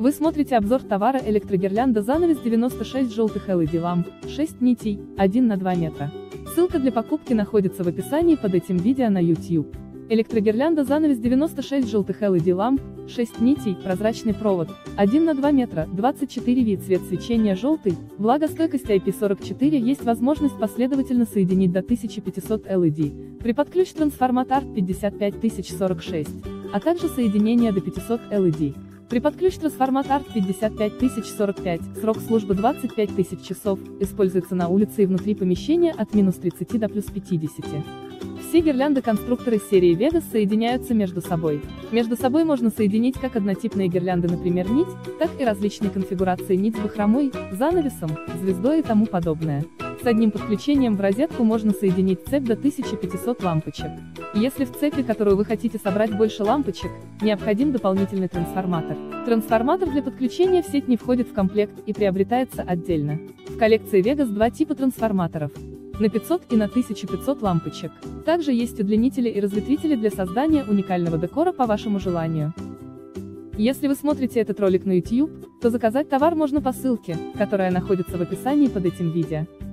Вы смотрите обзор товара электрогирлянда занавес 96 желтых LED-ламп, 6 нитей, 1 на 2 метра. Ссылка для покупки находится в описании под этим видео на YouTube. Электрогирлянда занавес 96 желтых LED-ламп, 6 нитей, прозрачный провод, 1 на 2 метра, 24 вид, цвет свечения желтый, влагостойкость IP44, есть возможность последовательно соединить до 1500 LED, при подключ-трансформат ART55046, а также соединение до 500 LED. При подключ-трансформат ART55045, срок службы 25 000 часов, используется на улице и внутри помещения от -30 до +50. Все гирлянды-конструкторы серии Vegas соединяются между собой. Между собой можно соединить как однотипные гирлянды, например, нить, так и различные конфигурации нить с бахромой, занавесом, звездой и тому подобное. С одним подключением в розетку можно соединить цепь до 1500 лампочек. Если в цепи, которую вы хотите собрать, больше лампочек, необходим дополнительный трансформатор. Трансформатор для подключения в сеть не входит в комплект и приобретается отдельно. В коллекции Vegas два типа трансформаторов. На 500 и на 1500 лампочек. Также есть удлинители и разветвители для создания уникального декора по вашему желанию. Если вы смотрите этот ролик на YouTube, то заказать товар можно по ссылке, которая находится в описании под этим видео.